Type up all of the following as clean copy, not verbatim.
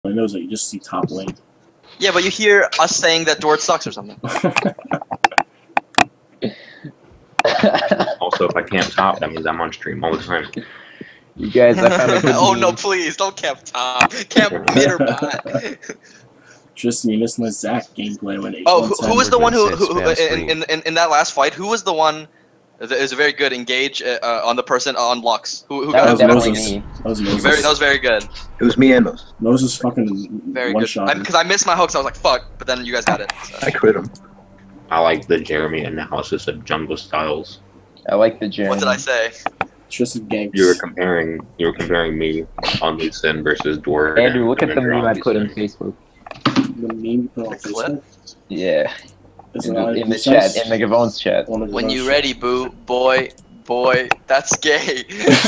I knows that you just see top lane. Yeah, but you hear us saying that Dort sucks or something. Also, if I can't top, that means I'm on stream all the time. You guys, I found a good Oh meme. no, please don't camp top. Camp mid or bot. Tristan, you missed my Zac gameplay when 8 Oh, who was the one who Spam in that last fight? Who was the one? It was a very good engage on the person on Lux. Who That got was That was definitely Moses. me. That was Moses. That was very good. It was me and Moses. Moses fucking Very one good. shot. Because I missed my hooks, I was like, fuck. But then you guys got it. So. I quit him. I like the Jeremy analysis of Jungle Styles. I like the Jeremy. What did I say? Tristan ganks. You were comparing me on Lee Sin versus Dwarf. Andrew, look at the meme I put in Facebook. The meme you put on The clip? Facebook? Yeah, Is in it not the even chat, sense? in the Gavon's chat. One of the When best you shit. ready, boo, boy, that's gay.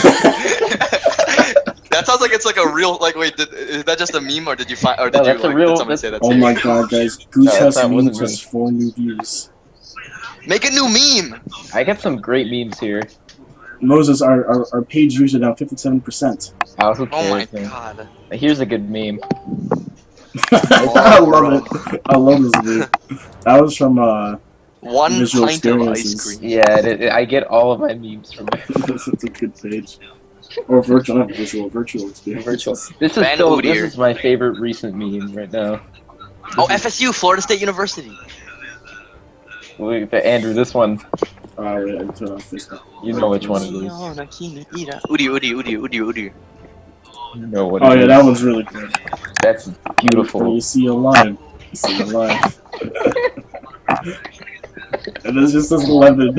That sounds like it's like a real like. Wait, is that just a meme or did you find or did No, you that's a like real- did somebody say that? Oh to my you? god, guys. Goose No, House that wasn't memes me. has 4 new views. Make a new meme. I got some great memes here. Moses, our page views are down 57%. Who Oh my cares, man? god. Here's a good meme. I love it. I love this meme. That was from One Visual pint of ice experiences. cream. Yeah, I get all of my memes from there. That's a good page. Or virtual, not virtual experience. Virtual. This is Van still this Oodier. is my favorite recent meme right now. Oh, FSU, Florida State University. Wait, but Andrew, this one, Wait, I turn off Facebook. you know which one it is. Udi. You know what Oh it yeah, is. that one's really good. That's When beautiful. you see a line, you see a line. And it's just this lemon.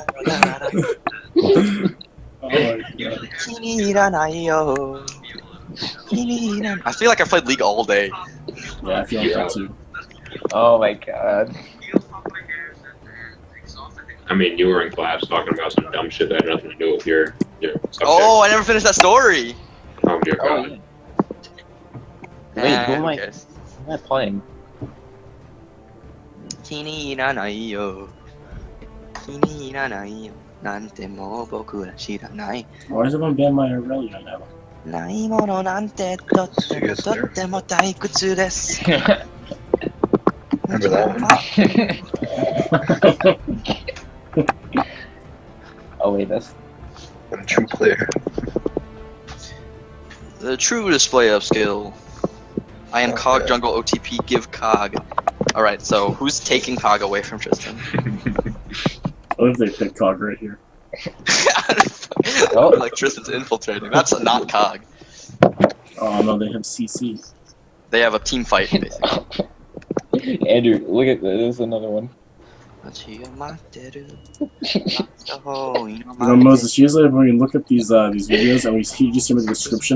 Oh my god. I feel like I played League all day. Yeah, I feel like that too. Oh my god. I mean, you were in class talking about some dumb shit that had nothing to do with your subject. Oh, I never finished that story. Oh dear Oh, God. yeah. Wait, who who am I? cares? Who am I playing? Why does everyone ban my Aurelia now? ないものなんてとってもとっても退屈です。 Remember that one? Oh wait, that's I'm a true player. The true display of skill. I am Cog Okay. Jungle OTP, give Cog. Alright, so who's taking Cog away from Tristan? What if they pick Cog right here? Oh. Like Tristan's infiltrating. That's not Cog. Oh no, they have CC. They have a team fight, basically. Andrew. Look at this. There's another one. You know, Moses, usually when we look at these videos and we see just see the description,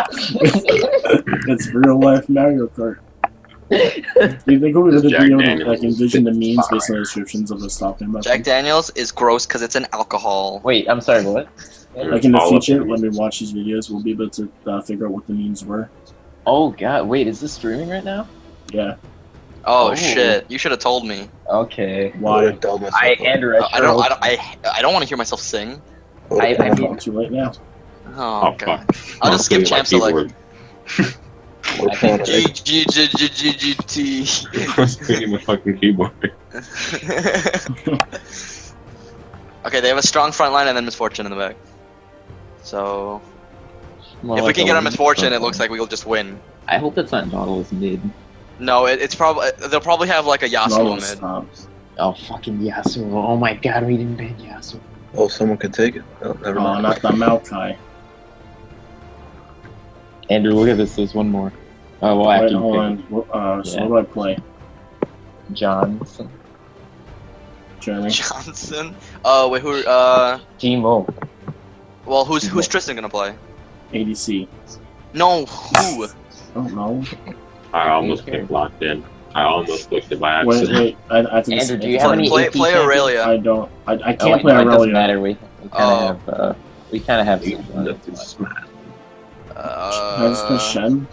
it's real life Mario Kart. Do you think we'll be Jack able to Daniels like envision the is memes based on fire. the descriptions of us talking about Jack them? Daniels is gross because it's an alcohol. Wait, I'm sorry. What? Like in the All of future, them. when we watch these videos, we'll be able to figure out what the memes were. Oh god. Wait, is this streaming right now? Yeah. Oh, Oh. shit! You should have told me. Okay. Why? Andrew. I don't want to hear myself sing. I Oh, mean- too late now. Oh, Oh, god. fuck. I'll just skip champ select. We're playing G it. G G G G G T. I'm spinning my fucking keyboard. Okay, they have a strong front line and then Misfortune in the back. So More if we like can a get on weak Misfortune, front it looks line. like we'll just win. I hope that's not Nautilus mid. No, it's probably they'll probably have like a Yasuo No, mid. stop. Oh fucking Yasuo! Oh my god, we didn't ban Yasuo. Oh, someone can take it. Oh, never Oh, mind. not the Maokai. Andrew, look at this. There's one more. Oh well, Wait, after you hold pick on. So Yeah. what do I play? Johnson. Jeremy? Johnson. Wait, who? Timo. Well, who's Tristan gonna play? ADC. No, who? I don't know. I almost picked locked in. I almost clicked it by Wait, accident. I have to Andrew, just- do you have any Play AP play champions? Aurelia. I don't. I Oh, can't play no, it doesn't Aurelia. matter. We kind of have. We kind of have. That's a smash. Can I just play Shen?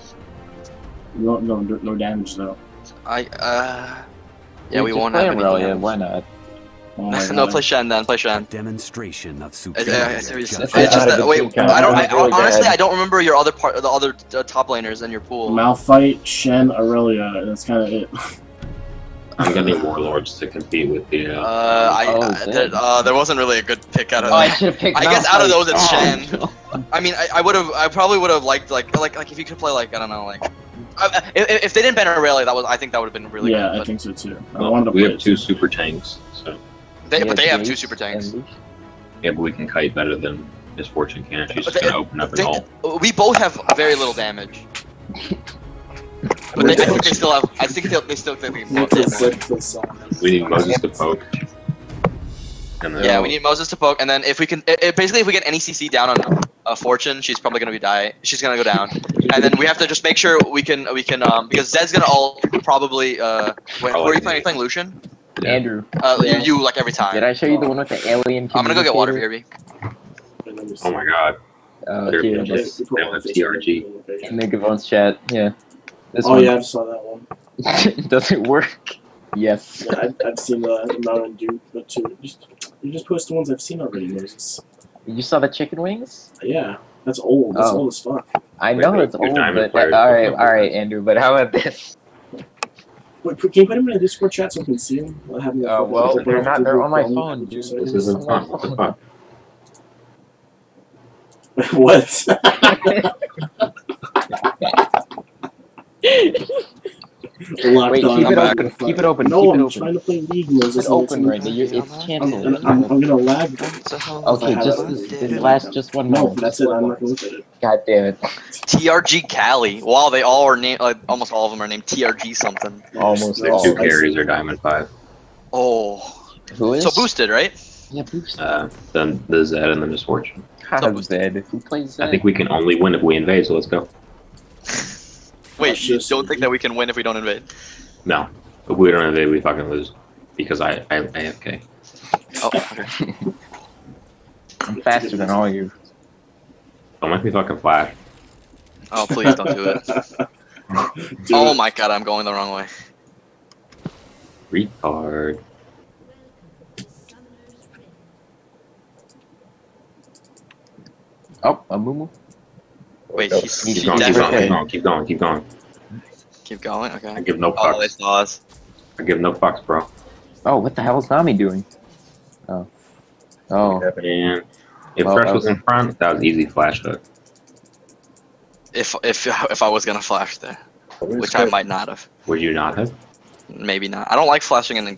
No damage though. Yeah, we just won't play have any Aurelia. damage. Why not? Oh my No, God. play Shen then. Play Shen. Demonstration of It's superior just judgment. that. Wait, I really honestly, bad. I don't remember your other the other top laners in your pool. Malphite, Shen, Aurelia, and that's kind of it. I'm gonna need warlords to compete with the. There wasn't really a good pick out of Oh, I that. should have picked. I guess out of those, it's Malphite. Shen. Oh, I mean, I probably would have liked like if you could play like I don't know like. If they didn't ban Aurelia, I think that would have been really Yeah, good. I think so too. I Well, wanted to we play have it two too. super tanks, so But they have Jace two super tanks. and Lucian. yeah, but we can kite better than Misfortune can. She's But just gonna open up an ult. We both have very little damage. But I think they still have. I think they still think they can Look both at have more. Zed for some. We need Moses to poke. And then Yeah, we need Moses to poke, and then if we can, basically, if we get any CC down on Fortune, she's probably gonna She's gonna go down, and then we have to just make sure we can because Zed's gonna ult probably. Wait, who are you playing? Are you playing Lucian? Yeah. Andrew, You like every time. did I show you the one with the alien? I'm gonna go get water for communicator? Irby. Oh my god. They're Here, just- this they have TRG. in the Gavon's chat. Yeah. This Oh one. yeah, I saw that one. Does it work? Yes. Yeah, I've seen the Mountain Dew, but too. You just post the ones I've seen already, Moses. You saw the chicken wings? Yeah, that's old. That's Oh. old as fuck. I Wait, know wait, it's your old, diamond but players all don't right, know all right, Andrew. But how about this? Wait, can you put them in a Discord chat so I can see them? Well, they're not. They're on my phone, dude. This isn't fun. What the fuck? What? Locked Wait, on. keep it I'm open. Keep it open. No, keep it I'm open. trying to play League, Moses. It's open right now. It's canceled. I'm gonna lag. Okay, just this last just one No, moment. that's just it. one I'm not moment. gonna look at it. God damn it! TRG Cali. Wow, they all are named. Like, almost all of them are named TRG something. Almost Their all. two carries are Diamond 5. Oh, Who is? so boosted, right? Yeah, boost. Then the Zed and the Misfortune. How Zed? Who plays Zed? I think we can only win if we invade, so let's go. Wait, you just- don't think that we can win if we don't invade? No. If we don't invade, we fucking lose. Because I AFK. Oh, okay. I'm faster than all you. Don't make me fucking flash. Oh, please don't do it. Do Oh it. my god, I'm going the wrong way. Retard. Oh, a moo. Wait, he's Keep Keep going, keep definitely. going, keep going, keep going, keep going. Keep going, I okay. give no Oh, they fucks. saw us. I give no fucks, bro. Oh, what the hell is Nami doing? Oh. Oh. And if Well, Fresh that was was- in front, that was easy flash hook. If I was gonna flash there, which I might not have. Would you not have? Maybe not. I don't like flashing in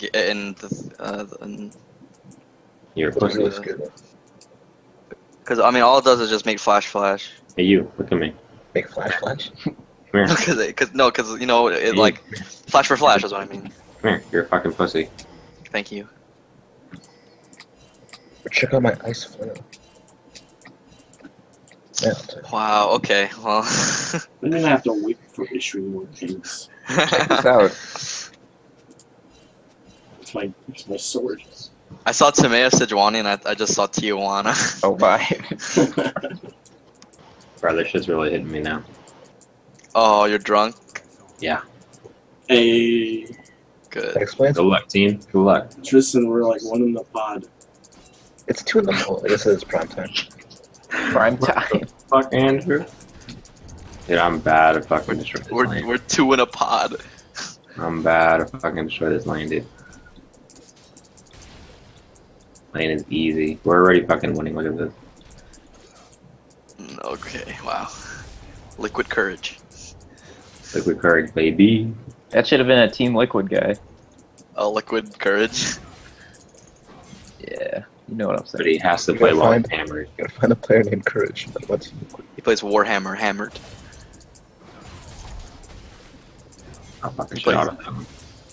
You're a Those pussy. looks good. because I mean all it does is just make flash. Hey, you, look at me. Make flash. Come here. Because you know it like flash for flash is what I mean. Come here. You're a fucking pussy. Thank you. Check out my ice flail. Yeah, I'll take it. Wow. Okay. Well. I'm gonna have to wait for issuing more things. Check this out. It's my sword. I saw Timea Sejuani and I just saw Tijuana. Oh, bye. Bro, this shit's really hitting me now. Oh, you're drunk. Yeah. Hey, That Good. explains Good it. luck, team. Good luck. Tristan, we're like one in the pod. It's 2 in the morning. I guess it's prime time. Prime time. Fuck, Andrew. Dude, I'm bad at fucking destroy this lane. We're two in a pod. I'm bad at fucking destroy this lane, dude. Lane is easy. We're already fucking winning. Look at this. Okay. Wow. Liquid courage. Liquid courage, baby. That should have been a Team Liquid guy. Oh, liquid courage. Yeah, you know what I'm But saying. he has to You play gotta well find- with hammered. Gotta find a player named Courage. What's He plays Warhammer Hammered. I'll fucking shit out of him.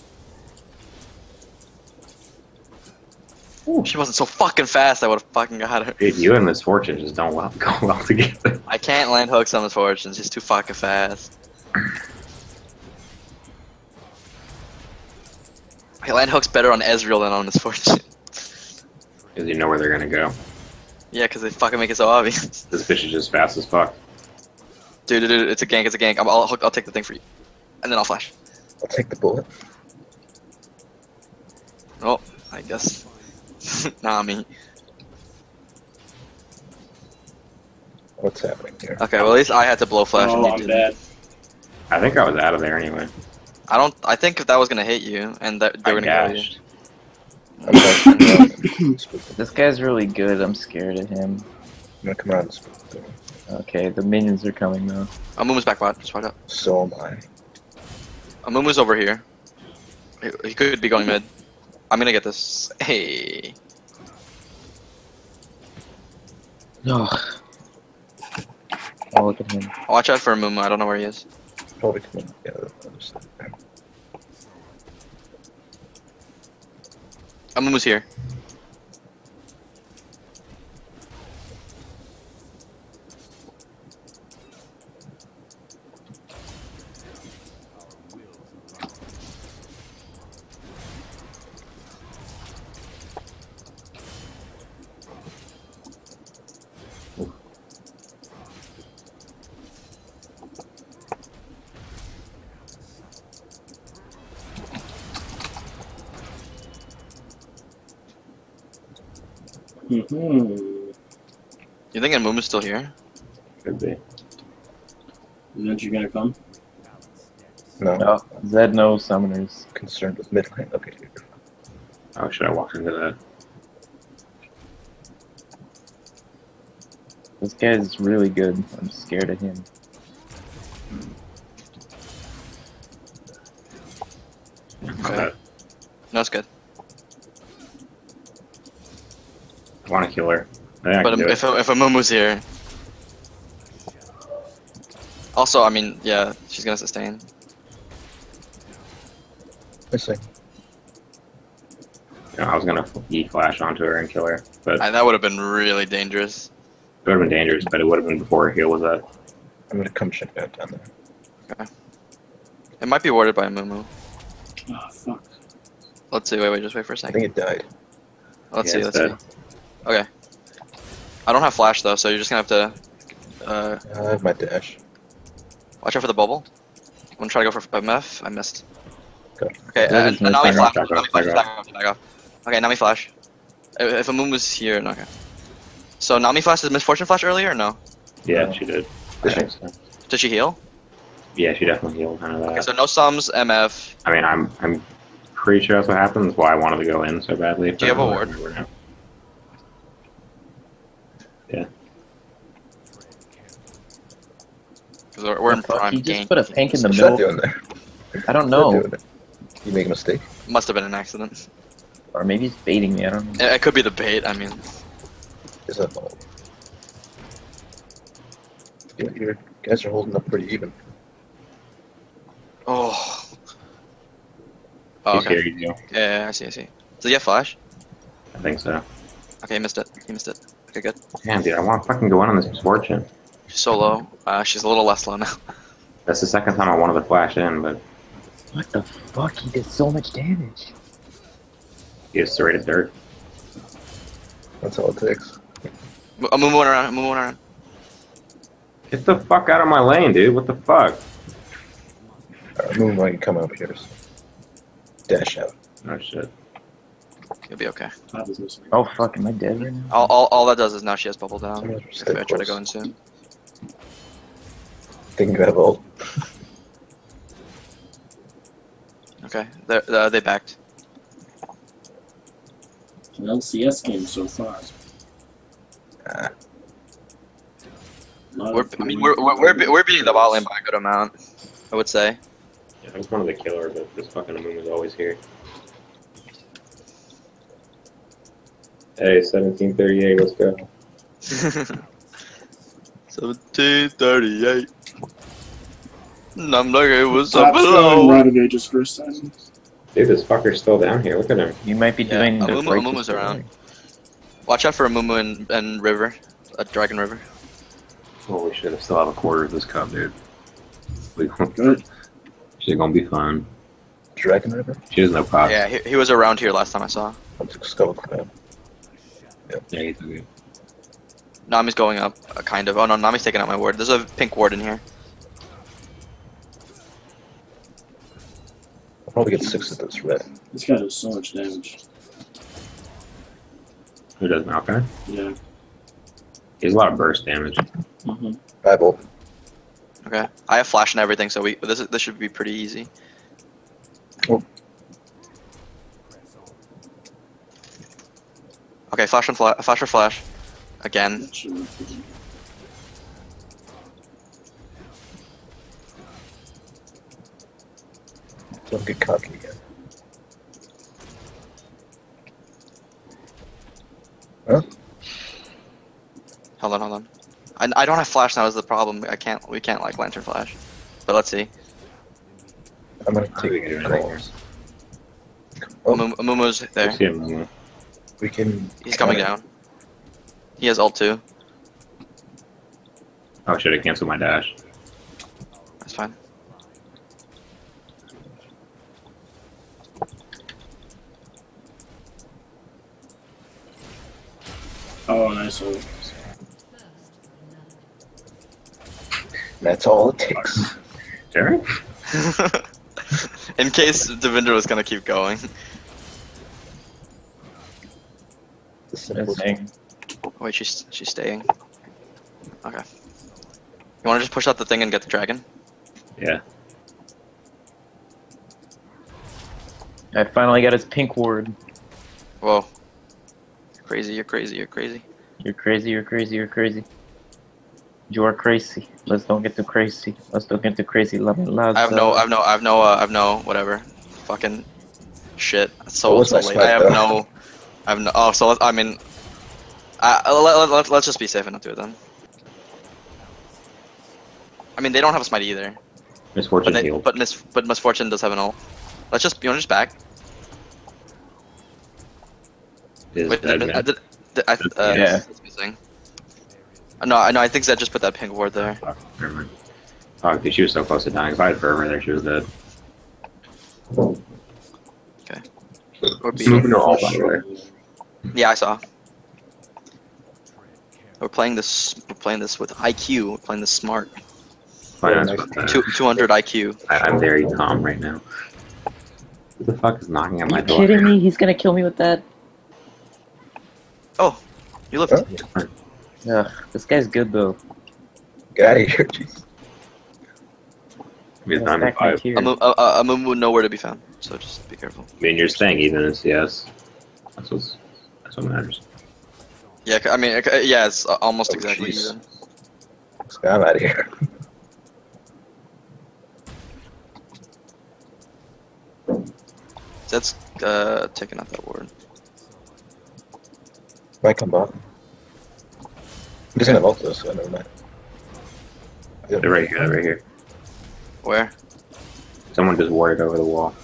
If she wasn't so fucking fast, I would have fucking got her. Dude, you and Misfortune just don't go well together. I can't land hooks on Misfortunes. He's too fucking fast. I land hooks better on Ezreal than on Misfortune. Because you know where they're gonna go. Yeah, because they fucking make it so obvious. This bitch is just fast as fuck. Dude, it's a gank, it's a gank. I'll take the thing for you. And then I'll flash. I'll take the bullet. Oh, I guess. Nami. What's happening here? Okay, well at least I had to blow flash and Oh, you I'm didn't. bad. I think I was out of there anyway. I think if that was gonna hit you and that they I were gonna kill you. gashed. I'm gonna spook them. This guy's really good. I'm scared of him. I'm gonna come around and spook them. Okay, the minions are coming now. Amumu's back bot, just fight up. So am I. Amumu's over here. He could be going mid. I'm gonna get this. Hey. No. Oh, look at him. Watch out for Amumu, I don't know where he is. Probably coming. Yeah, the other side. There. Amumu's here. Mm-hmm. You think Amumu's still here? Could be. Aren't you gonna come? No, Oh, Zed no summoners. concerned with mid lane. Okay, you're fine. Oh, should I walk into that? This guy's really good. I'm scared of him. Okay. No, it's good. I want to kill her. I think I But can do if it. Amumu's here. Also, I mean, yeah, she's gonna sustain. Missing. You know, I was gonna E-flash onto her and kill her, but it That would have been really dangerous. would have been dangerous, but it would have been before her heal was up. I'm gonna come check that down there. It might be warded by Amumu. Oh, fuck. Let's see, wait, just wait for a I second. think it died. Let's Yeah, see, it's let's see. Okay. I don't have flash though, so you're just gonna have to I have my dash. watch out for the bubble. I'm gonna try to go for MF. I missed. Go. Okay, That is and no Nami time. flash. Nami flash, back off. Okay, Nami flash. If Amumu's here, no, okay. So Nami flash is Misfortune flash earlier or no? Yeah, she did. I think so. Did she heal? Yeah, she definitely healed kind of that. Okay, so no sums, MF. I mean, I'm pretty sure that's what happened. That's why I wanted to go in so badly. Do you have a ward? Yeah. Because we're in Fuck, prime he game. just put a tank in the What's that middle. doing there? I don't What's that know. doing there? You make a mistake? Must have been an accident. Or maybe he's baiting me. I don't know. It could be the bait. I mean, Is that all? Yeah, you guys are holding up pretty even. oh. He's Okay. here, you go. Yeah, I see. Does he have flash? I think so. Okay, he missed it. Okay, good. Damn, dude, I want to fucking go in on this Misfortune. She's so low. She's a little less low now. That's the second time I wanted to flash in, but What the fuck? He did so much damage. he just serrated dirt. That's all it takes. I'm moving around. Get the fuck out of my lane, dude. What the fuck? Alright, move while you come up here. So dash out. Oh shit. You'll be okay. Top is missing. Oh fuck, am I dead right now? All that does is now she has bubble down. Someone If stay I try to close. go in soon. They can grab ult. Okay, they backed. An LCS game so far. Ah, We're beating the bot lane by a good amount, I would say. Yeah, I was one of the killer, but this fucking moon was always here. Hey, 1738, let's go. 1738. I'm like it was Top up throwing below. Renegade just for a second. Dude, this fucker's still down here. Look at him. You might be Yeah, doing the Amumu- break Amumu's this around. way. Watch out for Amumu and River, Dragon River. Holy shit, I still have a quarter of this cup, dude. Good. She's gonna be fun. Dragon River? She has no pop. Yeah, he was around here last time I saw. I'll take Skull Crab. Yeah, he's okay. Nami's going up, kind of. Oh no, Nami's taking out my ward. There's a pink ward in here. I'll probably get 6 of this red. This guy does so much damage. Who does Maokai? Yeah. He has a lot of burst damage. Mm-hmm. I bolt. Okay. I have flash and everything, so this should be pretty easy. Oh. Okay, flash and flash or flash. Again. Don't get cocky again. Huh? Hold on. I don't have flash now is the problem. We can't like lantern flash. But let's see. I'm gonna I think we take can do calls. Oh. Amumu's there. See him. We can. He's coming down. He has ult too. Oh shit! I canceled my dash. That's fine. Oh, nice ult. That's all it takes. Derek? In case Devinder was gonna keep going. The simple Thing. Wait, she's staying. Okay. You wanna just push out the thing and get the dragon? Yeah. I finally got his pink ward. Whoa. You're crazy, you're crazy, you're crazy. You're crazy, you're crazy, you're crazy. You are crazy. Let's don't get too crazy. Let's don't get too crazy. Love and loud. I have no whatever. Fucking shit. It's so, What's so my late. swipe, though? Oh, so I mean, let's just be safe and not do it then. I mean, they don't have a smite either. Misfortune But, healed. but Misfortune does have an ult. You wanna just back? Is Wait, dead, man. Yeah. it's missing. No, I think Zed just put that pink ward there. Fuck, never mind. Fuck, dude, she was so close to dying. If I had Fervor there, she was dead. Or It's moving to all, by Flash. the way. Yeah, I saw. We're playing this with IQ. We're playing this smart. Fine, nice. that's fine. 200 IQ. I'm very calm right now. Who the fuck is knocking at Are my you door? kidding me? He's gonna kill me with that. Oh, you lived. Huh? Ugh, this guy's good though. Get out of here, jeez. He's Let's diamond stack my 5. tier. Amumu nowhere to be found, so just be careful. I mean, you're staying even in CS. That's what matters. Yeah, I mean, yeah, it's almost Oh, exactly jeez. even. I'm out of here. Zed's taking out that ward. Might come back. I'm just gonna vault this, so never mind. They're right here. They're right here. Where? Someone just warded over the wall.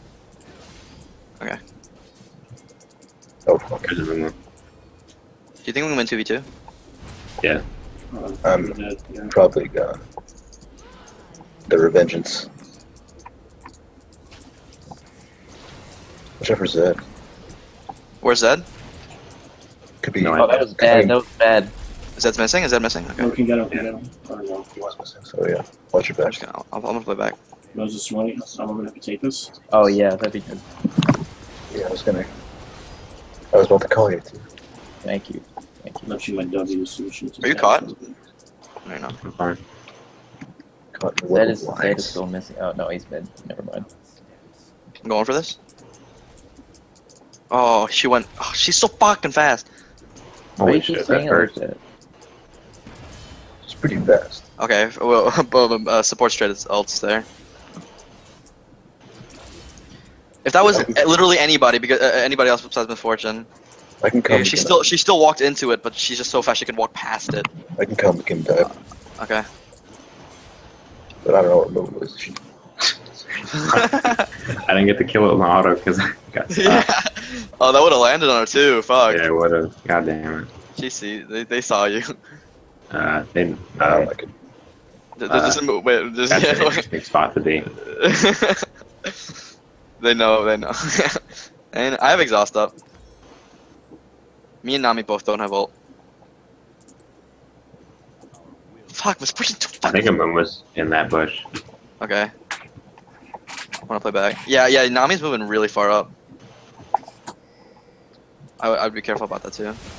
Oh, fuck. There's a room. Do you think we can win 2v2? Yeah. Dead, yeah. Probably the Revengeance. Watch out for Zed. Where's Zed? Could be. No, Oh, that was bad. That was bad. Zed's missing? Is Zed missing? Okay. Oh, can get him, get him. Oh, no. He was missing, so yeah. Watch your I'm back. just gonna, I'm gonna play back. Moses, you want to, I'm gonna take this? Oh yeah, that'd be good. Yeah, I was about to call you too. Thank you. Thank you. Left you my W solution. Are you caught? No, you're not. I'm fine. Caught in the Zed web is, of Zed is lies. still missing. Oh no, he's mid. Never mind. I'm going for this. Oh, she went. Oh, she's so fucking fast. Why Holy you keep shit, that saying it like hurt. that? It's pretty fast. Okay, well, support straight ults there. If that was literally anybody, because anybody else besides Misfortune, I can come. she we can- still walked into it, but she's just so fast she can walk past it. I can come. We can dive. Okay. But I don't know what move was. She, I didn't get to kill it with my auto because I got Yeah. stopped. Oh, that would have landed on her too. Fuck. Yeah, what a god damn it. She see, they saw you. They, I don't like it. There's a move. Wait, there's, that's an yeah, interesting spot to be. they know. And I have exhaust up. Me and Nami both don't have ult. Fuck, Misfortune too I think fucking. a moon was in that bush. Okay. Wanna play back? Yeah, Nami's moving really far up. I'd be careful about that too.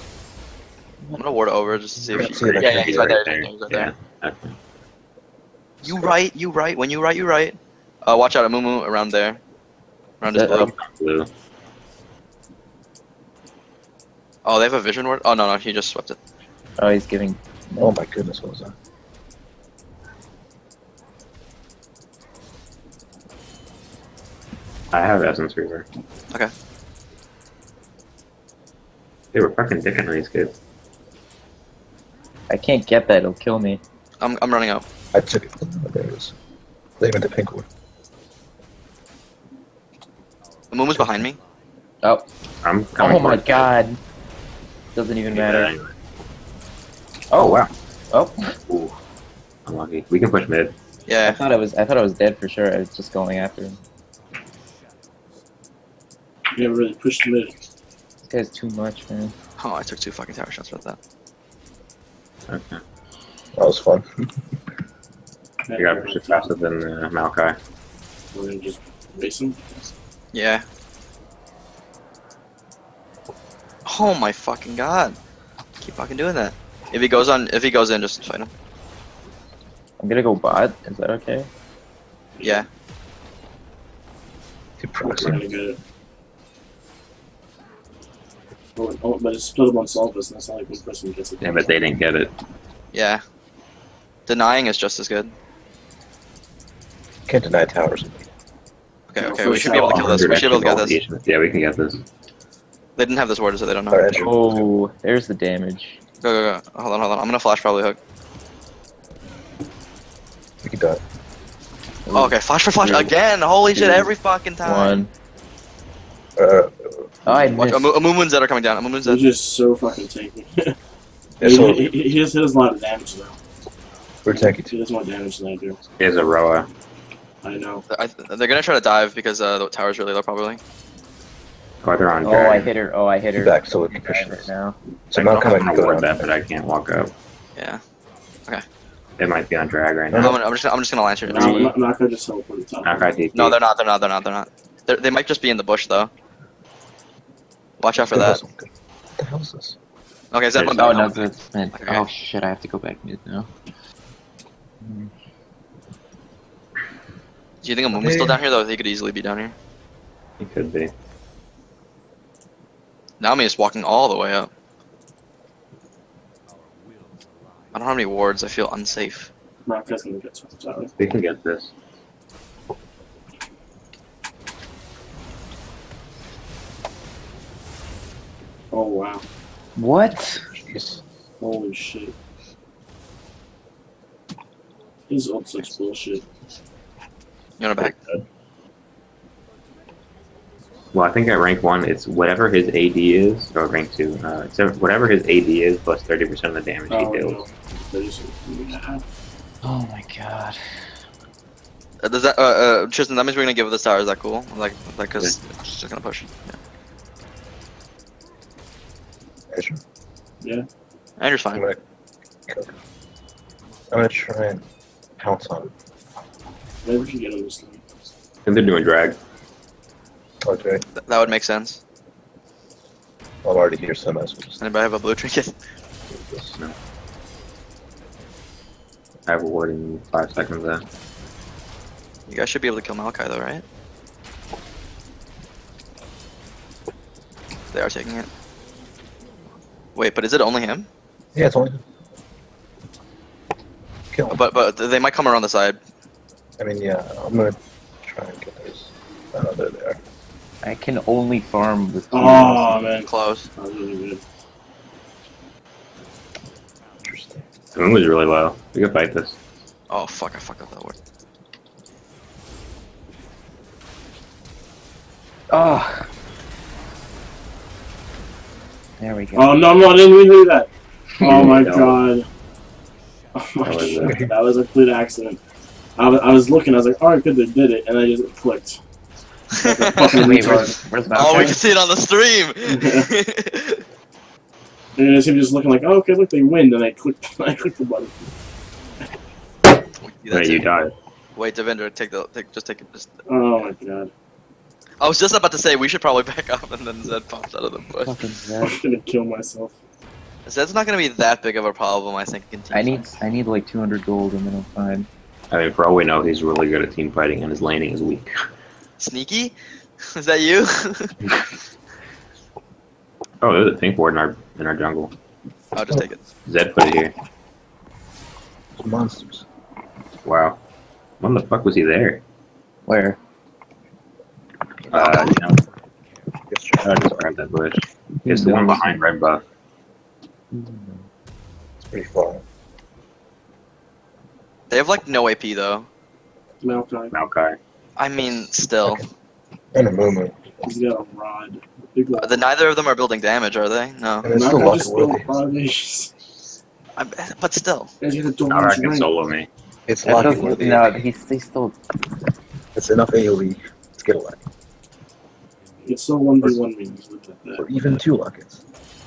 I'm gonna ward over just to see if she. See that Yeah, he's right there. there. He's right there. Yeah. Okay. You right. When you right, you right. Watch out, Amumu around there. Around his blue. Blue. Oh, they have a vision ward? Oh, no, he just swept it. Oh, he's giving. Oh my goodness, what was that? I have Essence Reaver. Okay. They were fucking dicking on these kids. I can't get that. It'll kill me. I'm running out. I took it. There it is. They went to pink one. Amumu's behind me. Oh. I'm coming. Oh my for it. god. Doesn't even matter. Anyway. Oh wow. Oh. Ooh. Unlucky. We can push mid. I Yeah. thought I was dead for sure. I was just going after him. You never really pushed mid. This guy's too much, man. Oh, I took 2 fucking tower shots with that. Okay. That was fun. You gotta push it faster than Maokai. We're gonna just race him. Yeah. Oh my fucking god. Keep fucking doing that. If he goes in, just fight him. I'm gonna go bot. Is that okay? Yeah. Keep We're pressing. gonna get it. Oh, but it's split up on Solvus, and that's not like one person gets it. Yeah, but they didn't get it. Yeah. Denying is just as good. Can't deny towers. Okay, we should be able to kill this. We should be able to get this. Yeah, we can get this. They didn't have this ward, so they don't know. Alright, Oh, there's the damage. Go. Hold on. I'm gonna flash probably hook. We can die. Oh, okay, flash for flash again! Holy shit, every fucking time. One. Oh, I Watch, missed. Amumu and Zed are coming down. Amumu and They're Zed. just so fucking tanky. Yeah, so he does a lot of damage though. we're tanky He too. does more damage than I do. Here's a Roa. I know. They're gonna try to dive because the tower's really low, probably. Oh, they're on Oh, I drag. hit her. Oh, I hit her. Back so we can push right this. now. So I now don't come know and how to go ward around. that, but I can't walk up. Yeah. They might be on drag right I'm now. just gonna lance her. I'm not gonna just teleport the top. Maokai TP. No, they're not. They might just be in the bush though. Watch out for Good that. hustle. Good. What the hell is this? Okay, Zed went Oh back. no, it's mid. Okay. Oh shit, I have to go back mid now. Do you think Amumu's still down here though? He could easily be down here. He could be. Naomi is walking all the way up. I don't have any wards. I feel unsafe. Mark's gonna get to the tower. We can get this. Oh wow. What? Jeez. Holy shit. His ult's such bullshit. You wanna back? Well, I think at rank 1, it's whatever his AD is, or rank 2, it's whatever his AD is plus 30% of the damage he deals. No. Oh my god. Does that Tristan? That means we're gonna give it this tower. Is that cool? Like, cause she's just gonna push. Yeah. Azure. Yeah. Andrew's I'm fine. gonna try and pounce on him. Maybe we should get him this time. And they're doing drag. Okay. That would make sense. I'm already here, so I might as well just Anybody have a blue trinket? do this. No. I have a ward in 5 seconds then. You guys should be able to kill Maokai though, right? They are taking it. Wait, but is it only him? Yeah, it's only. Kill him. But they might come around the side. I mean, yeah, I'm gonna try and get those. Oh, there they are. I can only farm with. Oh man. Close. That was really good. Interesting. The moon was really low. We can fight this. Oh fuck! I fucked up that word. Oh. There we go. Oh no, I didn't mean to do that. Oh my No. god. Oh my That was god. That was a complete accident. I was looking, I was like, alright, good, they did it, and I just clicked. Like a fucking Wait, retard. where's Oh, we Maokai? can see it on the stream. And I see him just looking like, oh, okay, look, they win. Then I clicked the button. Wait, you died. Wait, Devinder, take it. Oh my god. I was just about to say we should probably back up, and then Zed pops out of the bush. Fucking I'm Zed. gonna kill myself. Zed's not gonna be that big of a problem, I think. In team fights. I need like 200 gold and then I'm fine. I mean, for all we know, he's really good at team fighting, and his laning is weak. Sneaky? Is that you? Oh, there's a pink ward in our jungle. I'll just take it. Zed put it here. Monsters. Wow. When the fuck was he there? Where? You know, I just grabbed that bush. It's the one behind red buff. It's pretty far. They have like no AP though. Maokai. Maokai. I mean, still. And a Mumu. He's got a rod. Big rod. Neither of them are building damage, are they? No. And it's still Maokai just lucky built worthy. But still. Guys, you have to Nara do can solo me. It's That lucky doesn't- worthy. no, he's still. It's enough AoE to get a luck. It's still 1v1 means. Look at Or that. even 2 lockets.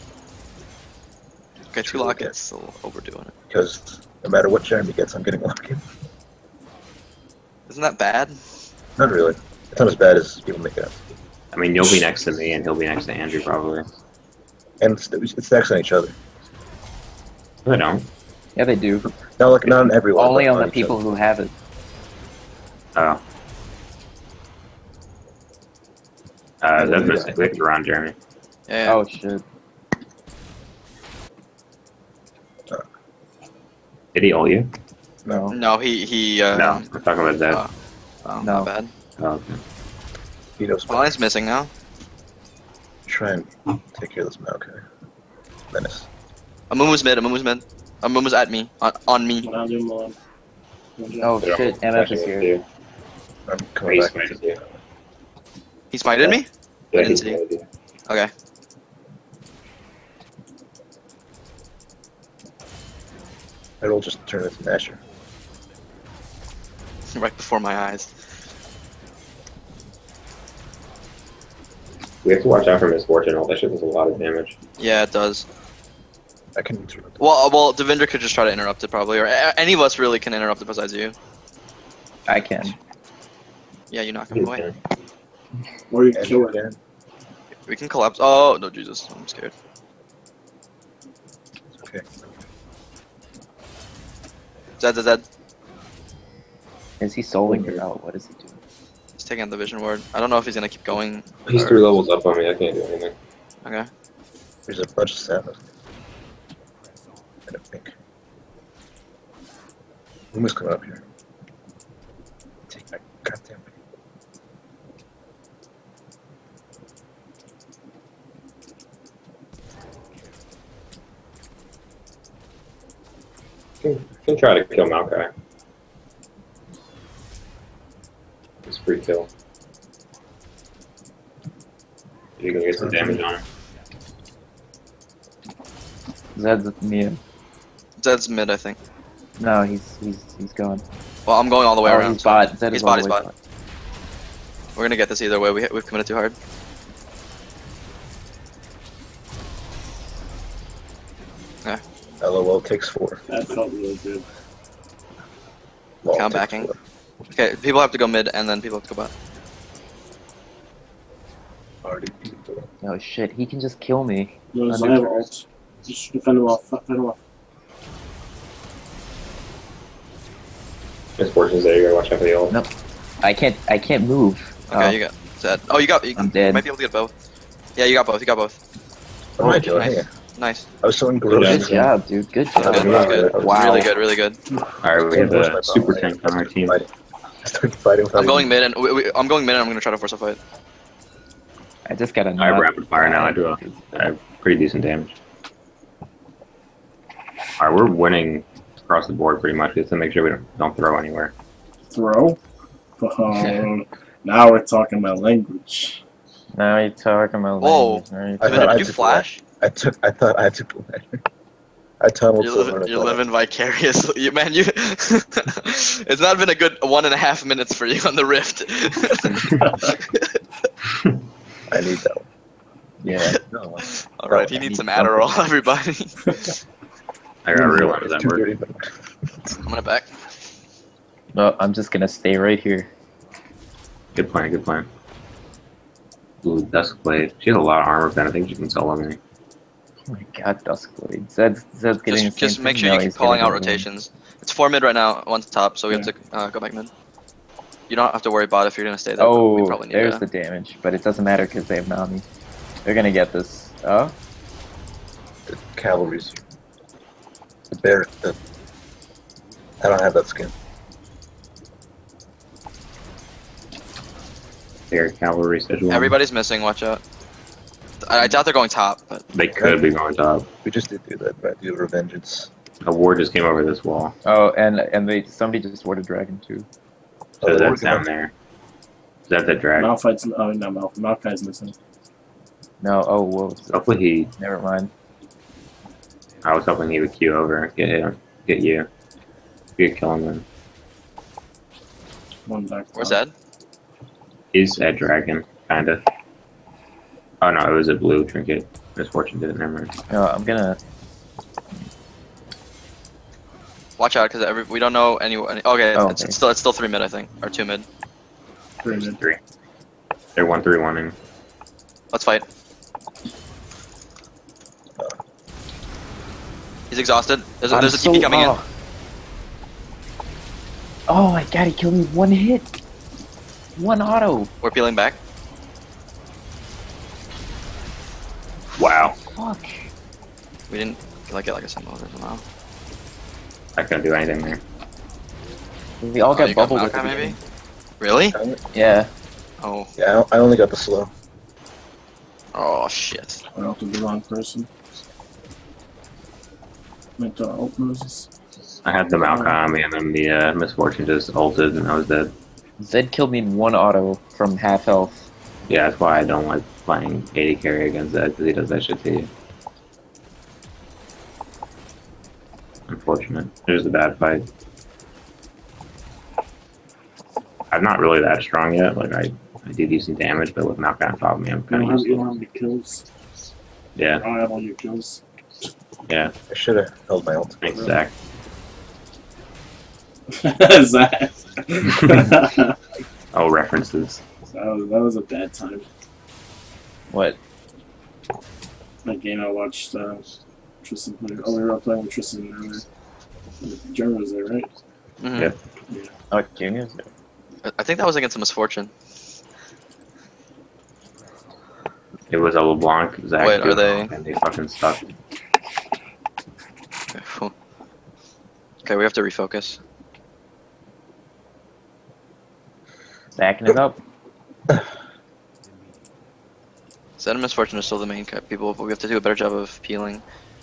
Okay, 2 lockets, still overdoing it. Because no matter what gem he gets, I'm getting a locket. Isn't that bad? Not really. It's not as bad as people make it out. I mean, you'll be next to me, and he'll be next to Andrew, probably. And it's next on each other. I don't. Yeah, they do. Not like not on everyone. Only but on the each people other. who have it. Oh. Zed's missing Victor around Jeremy. Yeah. Oh shit. Did he ult you? No. No, he No, we're talking about Zed. Oh, No. not bad. Oh, okay. Vito's Line's missing now. try and take care of this Maokai. Menace. Amumu's mid, Amumu's at me, on me. When I do Milan. Oh They're shit, all MF is attacking here. you. I'm coming He's back. fighting you. He smited me? Yeah, didn't he's see. fighting you. Okay. It'll just turn into Nasher. Right before my eyes. We have to watch out for Misfortune. All that shit does a lot of damage. Yeah, it does. I can interrupt. Well, Devendra could just try to interrupt it probably, or any of us really can interrupt it besides you. I can. Yeah, you knock him away. Or you And kill it. again. We can collapse. Oh, no, Jesus. I'm scared. Okay. Zed. Is he soloing her out? What is he doing? He's taking out the vision ward. I don't know if he's gonna keep going. He's 3 levels up on me. I can't do anything. Okay. There's a bunch of Sabbath. I don't think. Mumu's coming up here. Take my goddamn. Can try to kill Maokai. It's free kill. You can get some damage on him. Zed's with me. Zed's mid, I think. No, he's gone. Well, I'm going all the way Oh, around. he's bot. Zed He's is all bot, the way he's bot. We're gonna get this either way. We've committed too hard. LOL takes 4. That felt really good. Lol Count takes backing. 4. Okay, people have to go mid, and then people have to go bot. Already people. Oh shit, he can just kill me. No, so I have ult. Just defend him off. Defend him off. Misfortune's there. You gotta watch out for the ult. No. I can't move. Okay, Oh, you got Zed. Oh, you I'm dead. might be able to get both. Yeah, you got both. What am I Oh, doing nice. here? Nice. I was selling Good groceries. Good job, dude. Good That's job. good. That's good. Wow. Really good. Alright, we have a super tank on our team. I started fighting with I'm going mid, and I'm going mid, and I'm gonna try to force a fight. I just got a I have rapid fire now. I have pretty decent damage. Alright, we're winning across the board pretty much. Just to make sure we don't throw anywhere. Throw. Now we're talking about language. Now you're talking about Whoa. language, right? I Devendra, thought I did you took flash? I thought I took the I tunneled You're living vicariously, man. You. It's not been a good 1.5 minutes for you on the Rift. I need that one. Yeah. No, All right, he needs some Adderall, everybody. I gotta realize that we're 2:30 minutes. I'm gonna back. No, I'm just gonna stay right here. good plan. Ooh, Duskblade. She has a lot of armor, but I think she can solo me. Oh my god, Duskblade. Zed's getting Just make sure you keep calling out rotations. It's 4 mid right now, 1 top, so we have to go back mid. You don't have to worry about if you're gonna stay there. But we Oh, probably need there's to. the damage, but it doesn't matter because they have Nami. They're gonna get this. Oh? The calories. The bear. I don't have that skin. Their cavalry schedule. Everybody's missing. Watch out. I doubt they're going top, but They could be going top. We just did do that, right? The Revengeance. A ward just came over this wall. Oh, and somebody just warded Dragon too. So Oh, that's we're down going- there. Is that the drag? Malphite's no Malphite's missing. No, oh, whoa. Hopefully he. Never mind. I was hoping he would queue over, get him, get you, get killing them. One back. where's that? He's at dragon, kinda. Oh no, it was a blue trinket. Misfortune did it. Never mind. No, I'm gonna. Watch out, because we don't know anyone. Okay, Oh, it's okay. still 3 mid, I think, or 2 mid. 3 mid. 3. They're 1-3-1ing. Let's fight. He's exhausted. There's a TP coming in. Oh my god, he killed me 1 hit. 1 auto. We're peeling back. Wow, Fuck. We didn't get like a symbol or somehow. I couldn't do anything there. We all got you got bubbled at the Maokai, maybe? beginning. Really? Yeah. Oh. Yeah, I only got the slow. Oh shit. I ulted the wrong person. Meant to ult Moses. I had the Malcolm and then the Misfortune just ulted and I was dead. Zed killed me in 1 auto from half health. Yeah, that's why I don't like playing AD carry against that, because he does that shit to you. Unfortunate. It was a bad fight. I'm not really that strong yet. Like I do decent damage, but with Malcolm on top of me, I'm You kind don't of have, used you to don't it. have any kills. Yeah, I don't have all your kills. yeah. I should have held my ult. Thanks, Zach. Zach. Oh, references. That was a bad time. What? That game I watched Tristan play. Oh, we were playing with Tristan earlier. Jeremy was there, right? Mhm. Yep. Yeah. Oh, Junior's there. I think that was against a Misfortune. It was a LeBlanc, Zach, Wait, are they- and they fucking suck. Okay, we have to refocus. Backing it up. Zed and Misfortune are still the main people, but we have to do a better job of peeling.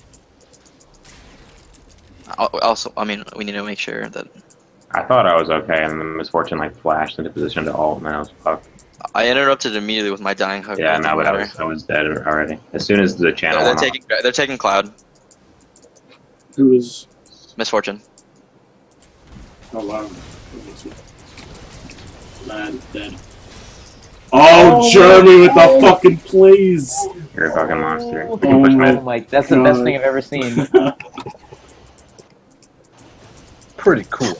Also, I mean, we need to make sure that I thought I was okay, and then Misfortune like flashed into position to ult, and then I was fucked. I interrupted immediately with my dying hook. Yeah, It no, but didn't matter. I was dead already. As soon as the channel They're went off. taking Cloud. Who was? Misfortune. Oh wow. Man, dead. Oh, Jeremy with the fucking plays. You're a fucking monster. We Oh can push my Oh mid. my, that's the best God. thing I've ever seen. Pretty cool.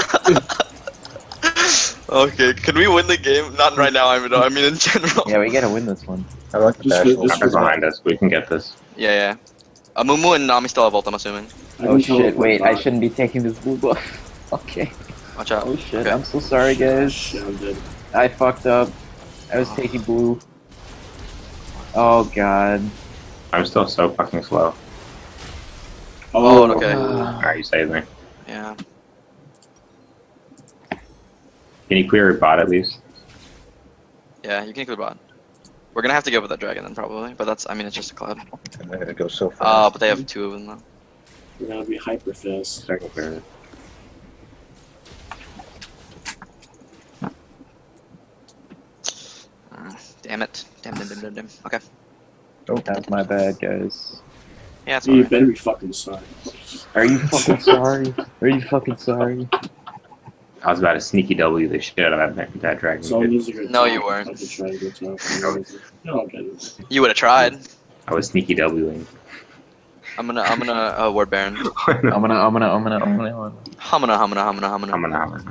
Okay, can we win the game? Not right now, I mean in general. Yeah, we gotta win this one. I like the Just dash wait, ult. just Numbers behind us. We can get this. Yeah. Mumu and Nami still have ult, I'm assuming. I Oh can tell shit, it wait, was I not. shouldn't be taking this blue buff. Okay. Watch out. Oh shit, Okay. I'm so sorry guys. Shit, I'm dead. I fucked up. I was taking blue. Oh god. I'm still so fucking slow. Oh, okay. Alright, you saved me. Yeah. Can you clear your bot at least? Yeah, you can include bot. We're gonna have to go with that dragon then, probably. But that's, I mean, it's just a Cloud. And they're gonna go so fast. But they have 2 of them, though. We're gonna be hyper fast. So I can clear it. Damn it. Damn. Okay. That's my bad, guys. Yeah, it's You alright. better be fucking sorry. Are you fucking sorry? Are you fucking sorry? I was about to sneaky W the shit out of that dragon. So I'm dude. using your No, top. you weren't. I could try to go top. No, I'll get it. You would have tried. I was sneaky Wing. I'm gonna ward Baron. I'm gonna. Humana.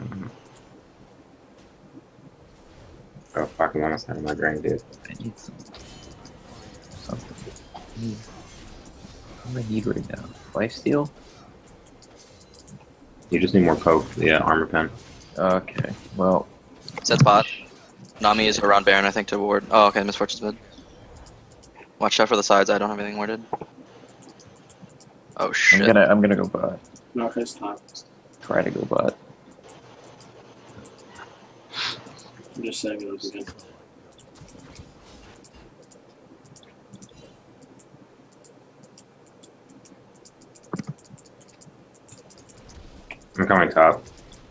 Oh fuck, I'm almost out of my dragon, dude. I need something. What do I need right now? Lifesteal? You just need more poke. Yeah, armor pen. Okay, well. Set spot. Nami is around Baron, I think, to ward. Oh, okay, Misfortune's mid. Watch out for the sides. I don't have anything warded. Oh shit. I'm gonna go bot. Malphite's top. Try to go bot. I'm just setting it up again. I'm coming top.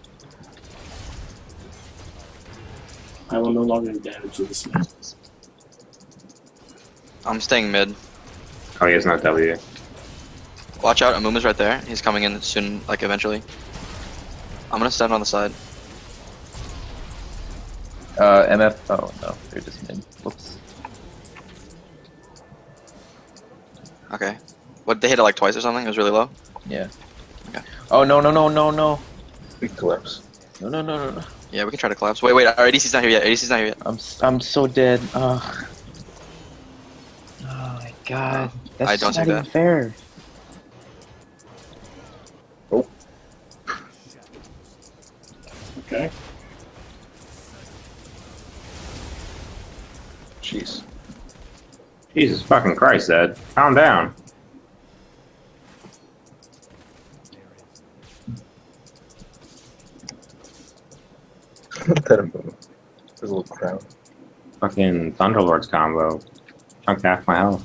I will no longer do damage to this man. I'm staying mid. Oh, he has no W. Watch out, Amuma's right there. He's coming in soon, like eventually. I'm gonna stand on the side. MF. Oh no, they're just mid. Whoops. Okay. What, they hit it like twice or something? It was really low? Yeah. Okay. Oh no. Big collapse. No. Yeah, we can try to collapse. Wait, our ADC's not here yet. ADC's not here yet. I'm so dead. Ugh. Oh my god. That's I don't not think even that. fair. Okay. Jeez. Jesus fucking Christ, Zed. Calm down. That move. There's a little crown. Fucking Thunderlord's combo. Chunked half my health.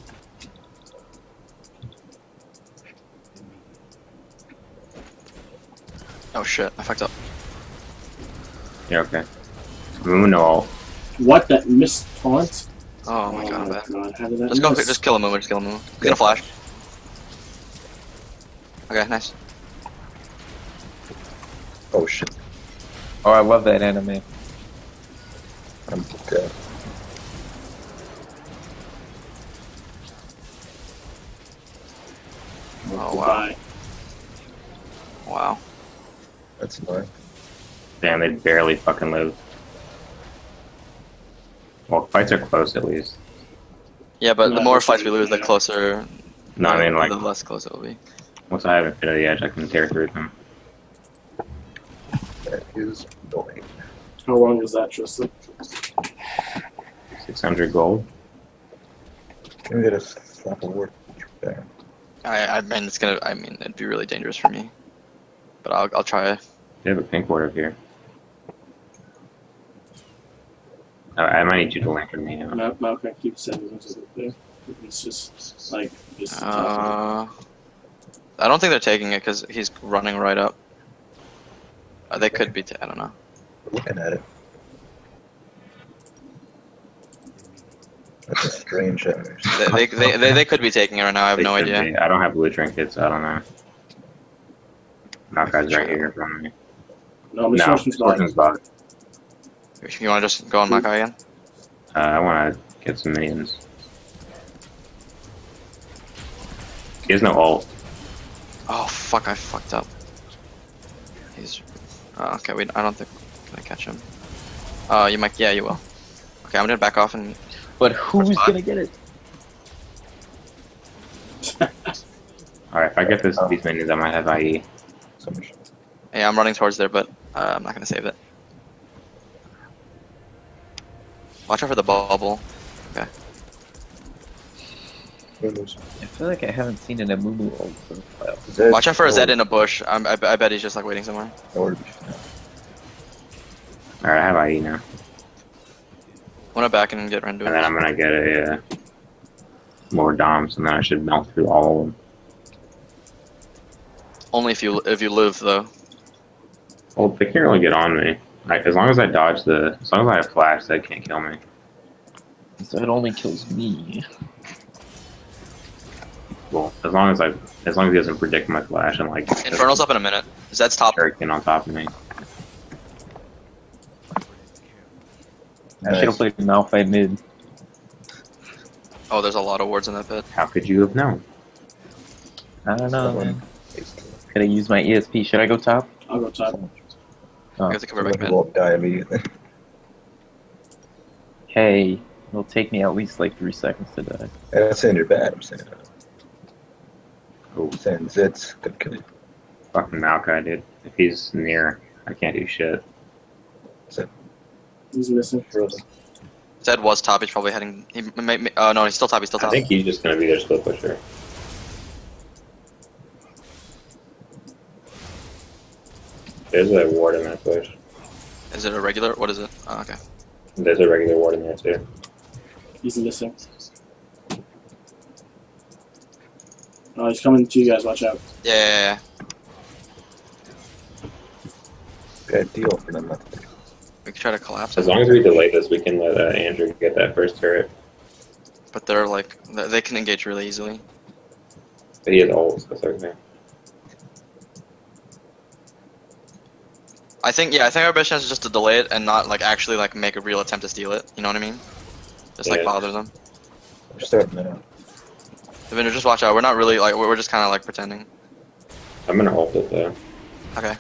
Oh shit, I fucked up. Yeah, okay. Moon no ult. What? That missed taunt? Oh my god, I'm bad. How did that Just go, miss? just kill Amuma, just kill Amuma. He's gonna flash. Okay, nice. Oh shit. Oh, I love that anime. I'm dead. Oh wow. Goodbye. Wow. That's annoying. Damn, they barely fucking live. Well, fights are close at least. Yeah, but the No, more that's fights we really lose, the good. closer. No, I mean, like, the less close it will be. once I have Infinity Edge, I can tear through them. That is annoying. How long is that, Tristan? 600 gold. Can we get a slap of word there? I mean, it's gonna. I mean, it'd be really dangerous for me. But I'll try. They have a pink ward up here. I might need you to lantern me now. Malphite keeps sending us up there. It's just like just. I don't think they're taking it because he's running right up. They could be. I don't know. We're looking at it. That's a strange image. They could be taking it right now. I have They no should idea. be. I don't have blue trinkets, so I don't know. That guy's right here in front of me. No, No, Misfortune's bot. Fortune's bot. You want to just go on Makai again? I want to get some minions. He has no ult. Oh fuck! I fucked up. He's. Okay, I don't think I'm gonna catch him. You might. Yeah, you will. Okay, I'm gonna back off and. But who's First gonna get it? Alright, if I get these minions, I might have IE. So much. Yeah, I'm running towards there, but I'm not gonna save it. Watch out for the bubble. Okay. Moves. I feel like I haven't seen an Amumu ult for a while. Zed, Watch out for a Zed oh, in a bush. I bet he's just like waiting somewhere. nowhere to be found. Alright, I have IE now. I wanna back and get Rendu. And then I'm gonna get a more Doms, and then I should melt through all of them. Only if you live though. Well, they can't really get on me. Like, as long as I dodge as long as I have flash, they can't kill me. So it only kills me. Well, as long as he doesn't predict my flash and like Infernal's up in a minute. Zed's top. Hurricane on top of me. I should have played Malphite mid. Oh, there's a lot of wards in that pit. How could you have known? I don't know, Someone man. needs to- Could I use my ESP? Should I go top? I'll go top. I have to cover back Someone mid. won't die immediately. Hey, it'll take me at least like 3 seconds to die. I'm not saying you're bad, I'm saying Oh, Saying Zed's gonna kill you. fucking Maokai, dude. If he's near, I can't do shit. He's missing. Frozen. Zed was top. He's probably heading. Oh no, he's still top. He's still I top. think he's just gonna be their split pusher. There's a ward in that push. Is it a regular? What is it? Oh, okay. There's a regular ward in there too. He's missing. Oh, he's coming to you guys. Watch out. Yeah. Bad deal for them not to take. We could try to collapse As it. long as we delay this, we can let Andrew get that first turret. But they're like, they can engage really easily. But he has ults, that's everything. I think our best chance is just to delay it and not like actually like make a real attempt to steal it. You know what I mean? Just like Yeah. bother them. We're starting now. Devinder, just watch out. We're not really like we're just kind of like pretending. I'm gonna ult it though. Okay.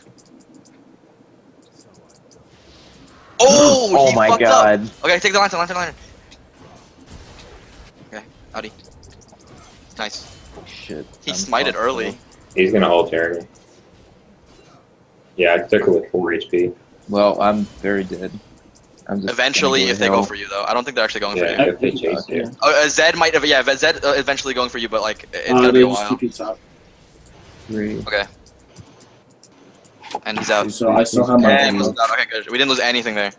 Oh! Oh he my fucked god. Up. Okay, take the lantern. Okay, Audi. Nice. Shit. He I'm smited fucked early. up. He's gonna ult Jeremy. Yeah, I took it with 4 HP. Well, I'm very dead. I'm just Eventually, gonna if they go hell. for you, though, I don't think they're actually going Yeah, for you. if they chase you. Oh, Zed might have. Yeah, Zed eventually going for you, but like it's gonna They be a just while. keep you top. 3. Okay. And he's out. So I still have my And he's backup. out. Okay, good. We didn't lose anything there.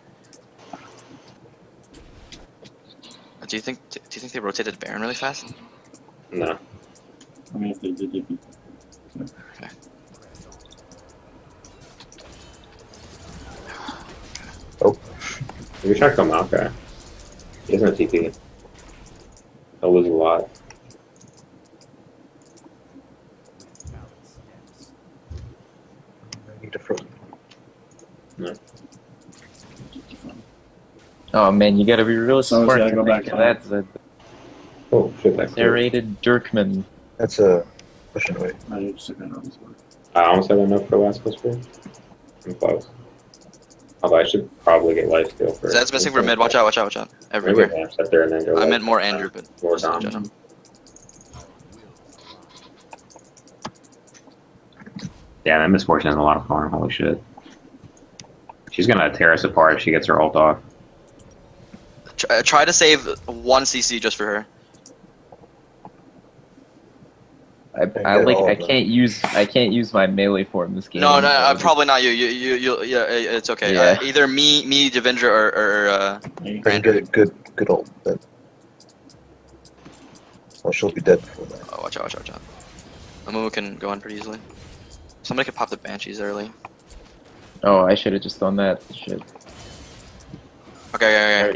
Do you think they rotated Baron really fast? No. I mean, if they did, they'd be. We try to kill Maokai. He doesn't have TP. He'll lose a lot. I need to frozen. Oh man, you gotta be real Someone's smart. gotta go back to That's a Oh shit, that's serrated Dirkman. That's a pushing away. I just took another one. I almost have enough for last whisper. I'm close. Although I should probably get lifesteal first. Zed's missing from mid. Watch out! Maybe Everywhere. Vamp set there and then go I like, meant more Andrew, but more just in Dom. general. Yeah, that misfortune has a lot of farm. Holy shit. She's gonna tear us apart if she gets her ult off. Try to save 1 CC just for her. I get all of them. can't use my melee form this game. No, probably not you. Yeah, it's okay. Yeah. Either me, Devindra, or I can get a good ult, but well, she'll be dead before that. oh, watch out! Amumu can go in pretty easily. Somebody could pop the Banshees early. Oh, I should have just done that. Shit. Okay.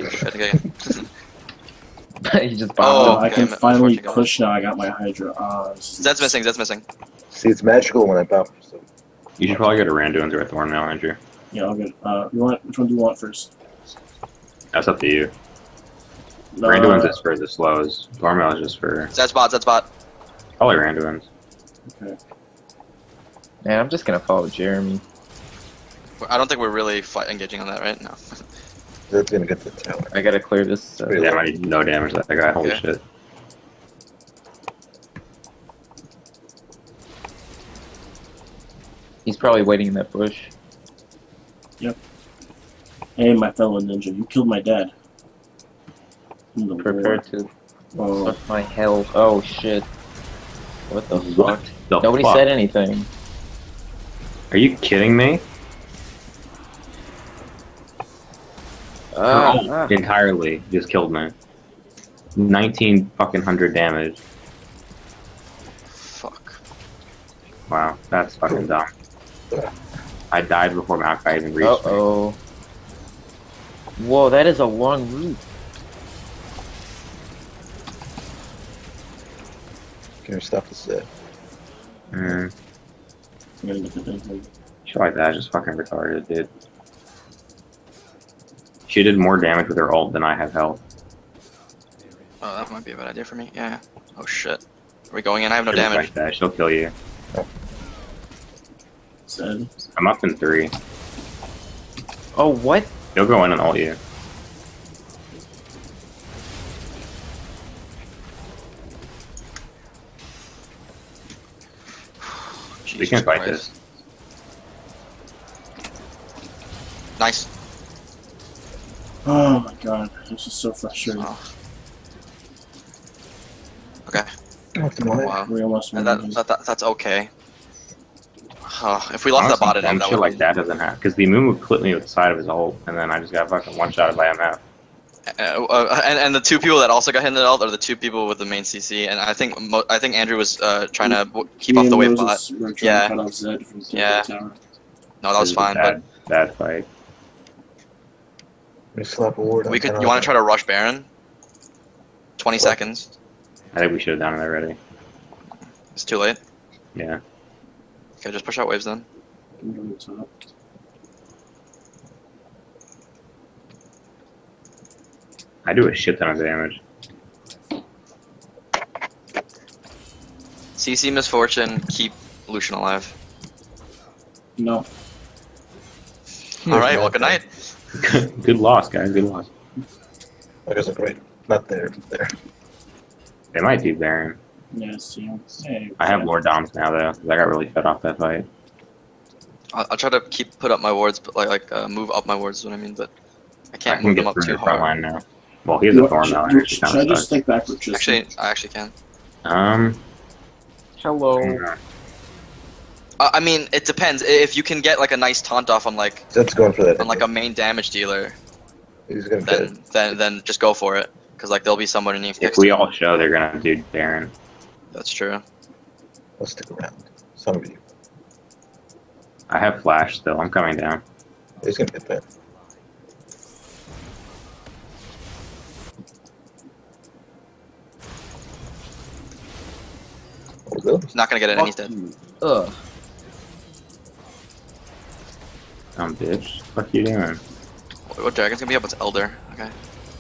He just Oh, bombed. I okay, can I'm finally unfortunately push now. I got my Hydra. Zed's missing. See, it's magical when I pop. So You should probably go to Randuin's or Thorn now, Andrew. Yeah, I'll get. Which one do you want first? That's up to you. Uh, Randuin's is for the slows. Thornmail is just for Zed's bot. probably Randuin's. Okay. Man, I'm just gonna follow Jeremy. I don't think we're really engaging on that, right? No. that's gonna get the tower. I gotta clear this. Wait, Yeah, I need no damage to that guy. Holy Okay. shit. He's probably waiting in that bush. Hey, my fellow ninja, you killed my dad. In the Prepare war. to Oh, suck my hell. Oh shit. What the What fuck? the Nobody fuck? said anything. Are you kidding me? Her ult entirely just killed me. 19 fucking hundred damage. Fuck. Wow, that's fucking dumb. I died before Maokai even reached me. Uh-oh. Whoa, that is a long route. Can you stop this? Mm, I'm gonna get the thing. shit like that is just fucking retarded, dude. She did more damage with her ult than I have health. Oh, that might be a bad idea for me. Yeah. Oh shit. Are we going in? I have no Shouldn't damage. fight that, she'll kill you. Zed. I'm up in 3. Oh, what? He'll go in and ult you. We can fight Christ. this. Nice. Oh my god, this is so frustrating. Oh. Okay. Wow. We almost won. That's okay. If we lost that bot, dumb that shit would like that doesn't happen. Because the moon would clip me with the side of his ult, and then I just got fucking one-shotted by MF. And the two people that also got hit in the ult are the two people with the main CC, and I think Andrew was trying to keep off the wave bot. Yeah. Yeah. No, that was fine, but Bad fight. We slap a ward. we could. You want to try to rush Baron? 20 seconds. I think we should have done it already. It's too late. Yeah. Okay, just push out waves then. I do a shit ton of damage. CC Misfortune, keep Lucian alive. No. Alright, well, good night. Good loss, guys. Good loss. That was a great. Not there, but there. They might do Baron. Yeah, see him. Hey, I have Lord Doms now, though, 'cause I got really fed off that fight. I'll try to put up my wards, but move up my wards is what I mean, but I I can't can move get them up through too the front hard. line now. Well, he's a Thorn now. Should I just stick back with Tristan? I actually can. Hello. I mean, it depends. If you can get like a nice taunt off on like Zed's going for that. a main damage dealer, He's gonna get it. then just go for it. Because like there'll be someone in the If we all show, they're gonna do Baron. That's true. Let's stick around. Some of you. I have Flash still. I'm coming down. He's gonna get that. He's not gonna get it, and he's dead. Ugh. Dumb bitch. What you doing? What dragon's gonna be up? It's Elder. Okay.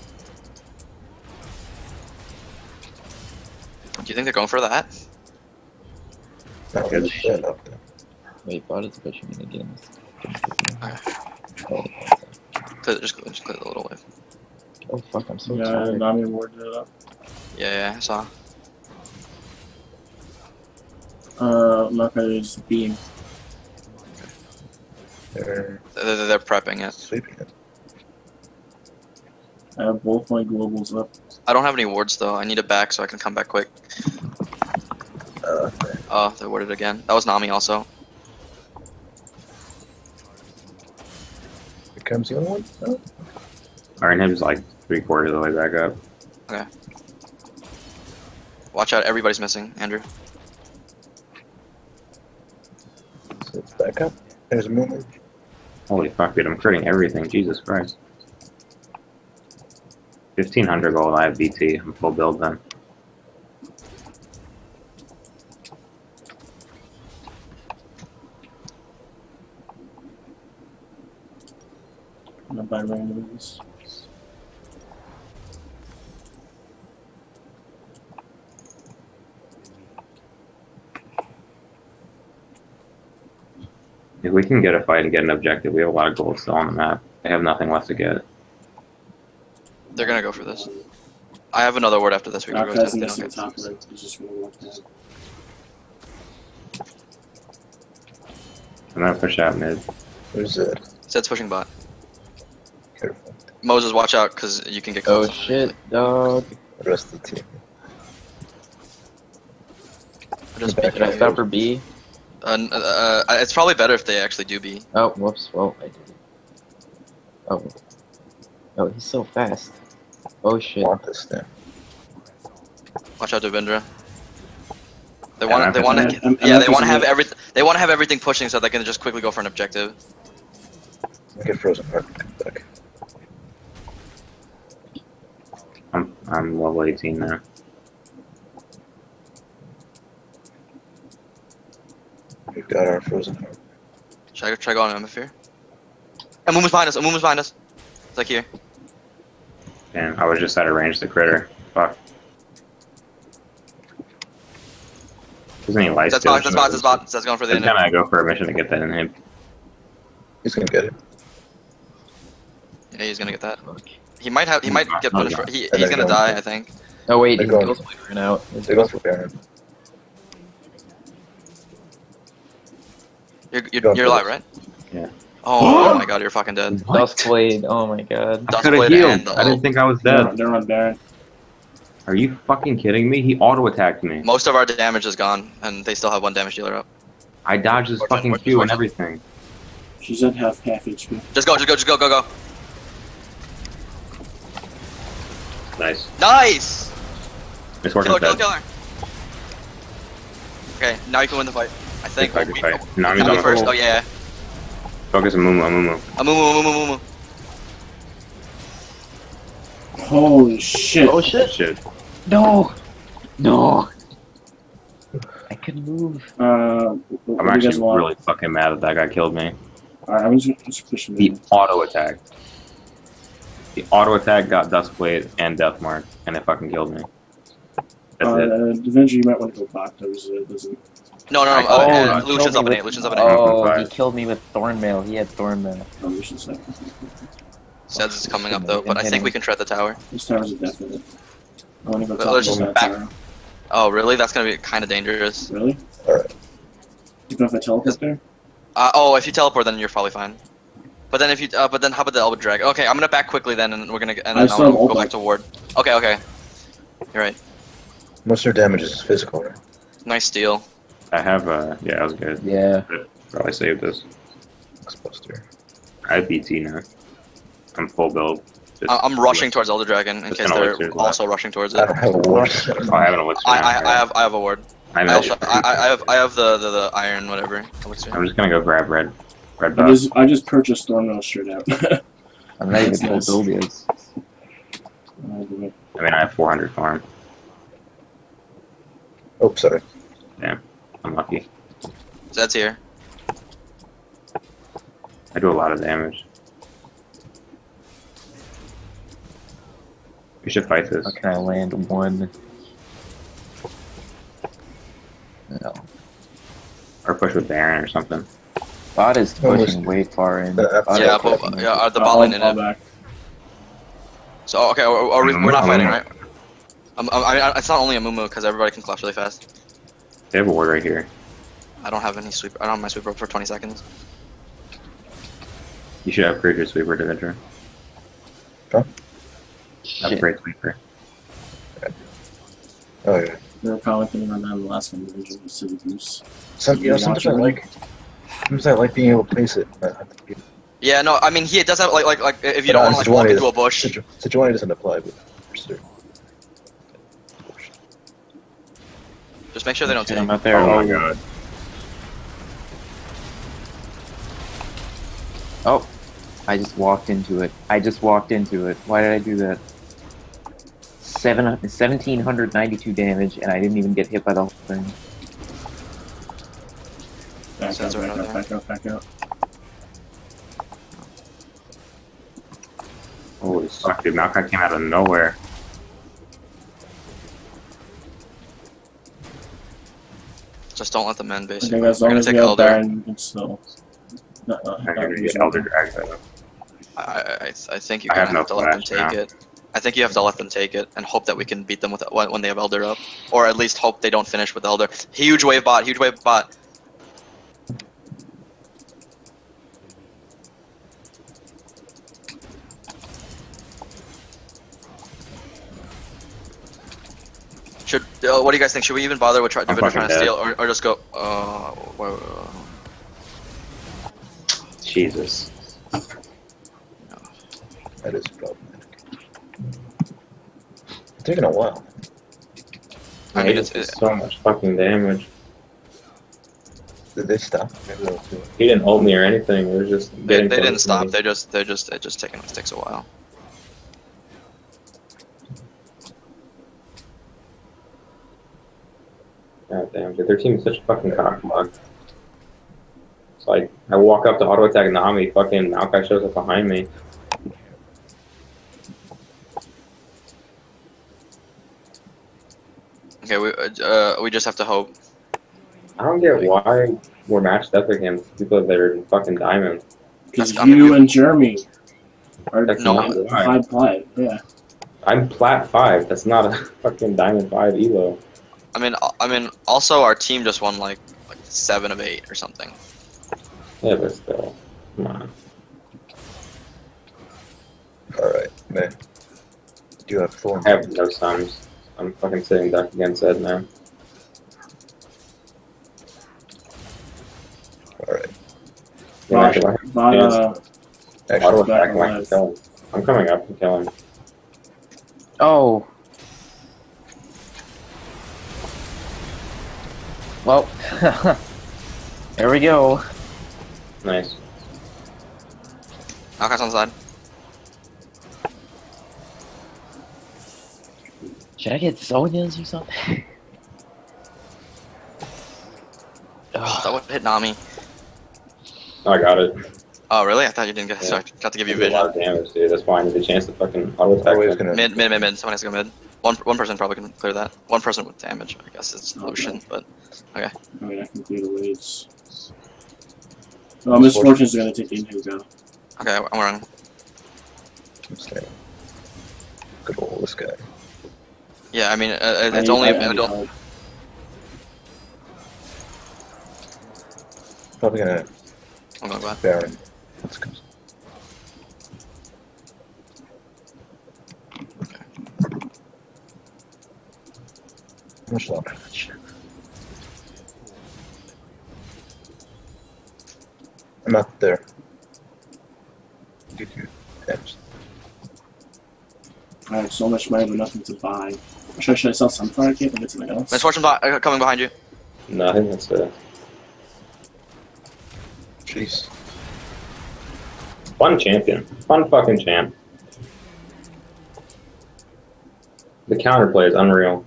Do you think they're going for that? Not really shit up there. Wait, bot is pushing in again. Just clear the little wave. Oh fuck, I'm so Yeah, tired. Nami warded it up. Yeah, I saw. Maka's beam. They're They're prepping it. sweeping it. I have both my globals up. I don't have any wards though. I need it back so I can come back quick. Oh, they warded again. That was Nami also. Here comes the other one. Oh. Arnhim's like 3/4 of the way back up. Okay. Watch out, everybody's missing, Andrew. So it's back up. There's a movement. Holy fuck, dude, I'm critting everything. Jesus Christ. 1500 gold, I have BT. I'm full build then. I'm gonna buy randoms. If we can get a fight and get an objective, we have a lot of gold still on the map. They have nothing left to get. They're gonna go for this. I have another ward after this. We can go Maka's to missing this. top right. He's just gonna walk down. I'm gonna push out mid. There's Zed. Zed's pushing bot. Careful. Moses, watch out, because you can get Oh close. shit, dog. The rest of the team. Just Back Did I stop for B? it's probably better if they actually do B. Oh, whoops. Well, I did it. Oh. Oh, he's so fast. Oh shit. Want this thing. Watch out, Devindra. They Yeah, want. They want to. I'm Yeah, they not want to have pushing everything. They want to have everything pushing so they can just quickly go for an objective. I'll get frozen heart and come back. I'm level 18 now. We've got our frozen heart. Should I try going on Hemisphere? And Moon's behind us. And Moon's behind us. It's like here. And I was just out of range the critter. Fuck. There's any lights. That's bot. That's bot. That's bot. That's going for the Every end. time I go for a mission to get that in him. He's gonna get it. Yeah, he's gonna get that. He might have. He might get punished for. He's they're gonna going die, for- I think. Oh wait, They're his going- ghost blade ran out. They're going for Baron. You're alive, right? Yeah. Oh my god, you're fucking dead. Duskblade. Oh my god. I could have Duskblade healed. and I didn't think I was dead. They're on Baron. Are you fucking kidding me? He auto-attacked me. most of our damage is gone, and they still have one damage dealer up. I dodged his fucking Q and everything. She's at half HP. Just go. Nice. Nice! It's working. Kill her. Okay, now you can win the fight. I think. Good fight. No, Nami first. Oh yeah. Focus on Mumu. Amumu. Holy shit. Oh shit. Shit. No. I can move. I'm actually really fucking mad that guy killed me. Alright, I'm just pushing He me. auto-attacked. The auto-attack got Duskblade and Deathmark, and it fucking killed me. That's it. Eventually, you might want to go back. Doesn't. No. Oh, Lucian's up an 8. Lucian's up an 8. Oh, he killed me with Thornmail. He had Thornmail. Oh, Lucian's second. Zeds is coming up though, but I think we can tread the tower. This tower's a definite. I want to go But top let's of just that back- tower. Oh really? That's gonna be kind of dangerous. Really? Alright. You know if I teleport there? If you teleport, then you're probably fine. But then if you, but then how about the Elwood Drag? Okay, I'm gonna back quickly then, and we're gonna, and I then still I'll have go ult back back. to ward. Okay. You're right. Most of their damage is physical, right? Nice steal. I have, yeah, that was good. Yeah. Probably saved this. X-Buster. I have BT now. I'm full build. Just- I'm rushing towards Elder Dragon in Just case gonna they're wait till it's also rushing towards I it. don't have a ward. Oh, I haven't elixir now. I have a ward. I I also, imagine. I have the iron whatever. Elixir. I'm just gonna go grab red I buff. I just purchased Thornmail straight out. I'm not even That's nice. full build yet. I mean, I have 400 farm. Oh, sorry. I'm lucky. Zed's here. I do a lot of damage. We should fight this. How can I land one? No. Or push with Baron or something. Bot is Almost. pushing way far in. That's- Bot is Yeah, pushing but, way- the bot lane in I'll it. back. So okay, we're not fighting, I'm- right? I mean, it's not only a Mumu because everybody can collapse really fast. They have a ward right here. I don't have any sweep. I don't have my sweeper for 20 seconds. You should upgrade your sweeper to Venture. Shit. Upgrade sweeper. Oh, yeah. They were commenting on that in the last one. City Goose. Sometimes I like being able to place it. Yeah, no, I mean he does have like if you don't want to like walk into a bush. Sejuani doesn't apply, but for sure. Just make sure they don't Shit, take. I'm out there. Oh my god. Oh, I just walked into it. Why did I do that? 1,792 damage, and I didn't even get hit by the whole thing. Back out. Holy fuck, dude. Maokai came out of nowhere. Just don't let them in, I basically. think as We're long gonna as take we have Elder. Baron, you can still. I'm gonna get Elder Drag though. I think you I have kind of have to no let them flash take now. it. I think you have to let them take it and hope that we can beat them with when they have Elder up, or at least hope they don't finish with Elder. Huge wave bot. Should what do you guys think? Should we even bother with I'm trying fucking to steal, dead. or just go? Jesus. That is problematic. It's taking a while. I mean, It's so much fucking damage. Did they stop? Maybe they'll do it. He didn't ult me or anything. It was just they getting didn't close to stop. me. It just takes a while. God damn, dude. Their team is such a fucking cockblock. It's like, I walk up to auto attack Nami, fucking Maokai shows up behind me. Okay, we just have to hope. I don't get why we're matched up against people that are in fucking diamond. Because I mean, you and Jeremy are That's No, not why. high plat. Yeah. I'm plat 5. That's not a fucking diamond 5 elo. I mean, also our team just won like 7 of 8 or something. Yeah, but still. Come on. Alright, man. Do you have Thorn? I have no sums. I'm fucking sitting duck against Ed now. Alright. Yeah, if I have But, chance, Actually, auto back attack might alive. kill him. I'm coming up and killing him. Oh. Well, there we go. Nice. Knockout's on the side. Should I get Zonias or something? Oh, that would hit Nami. Oh, I got it. Oh, really? I thought you didn't get. Yeah. Sorry, got to give you Did a lot vision. of damage, dude. That's why I need a chance to fucking auto attack. Always him. gonna. Mid. Someone has to go mid. One person probably can clear that. One person with damage. I guess it's Lucian, but I mean, I can clear the waves. Oh, Misfortune's gonna take the inhib go. okay, I'm running. I'm staying. Good old this guy. Yeah, I mean, I it's need- only. I need Don't, help. Probably gonna I'm going back. Baron. Let's go. Much longer. I'm out there. Did you? Damage. I have so much money but nothing to buy. Should I sell Sunfire Cape and get something else? Misfortune coming behind you. No, I think that's a Jeez. fun champion. Fun fucking champ. The counterplay is unreal.